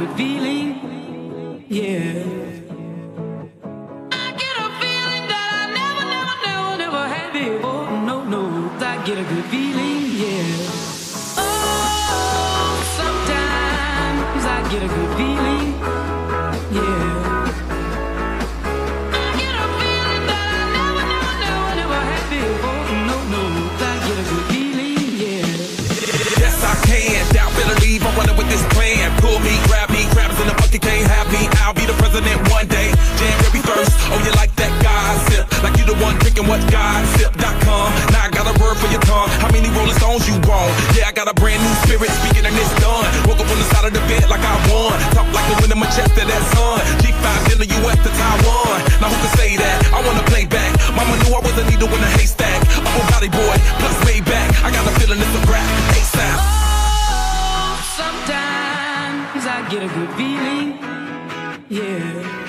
good feeling, yeah. I get a feeling that I never had before. No, no, I get a good feeling, yeah. Oh, sometimes I get a good feeling, yeah. I get a feeling that I never had before. No, no, I get a good feeling, yeah. Yes, I can. Doubt, better leave. I'm running with this plan. Pull me, grab crabs in the bucket can't have me. I'll be the president one day. January 1st. Oh, you like that gossip? Like you the one drinking what gossip.com. Now I got a word for your tongue. How many Rolling Stones you want? Yeah, I got a brand new spirit speaking and it's done. Woke up on the side of the bed like I won. Talk like a win in my chest to that sun. G5 in the US to Taiwan. Now who can say that? I wanna play back. Mama knew I was a needle in a haystack. I'm a body boy, plus way back. I got a feeling it's a rap. ASAP. Sometimes I get a good feeling, yeah.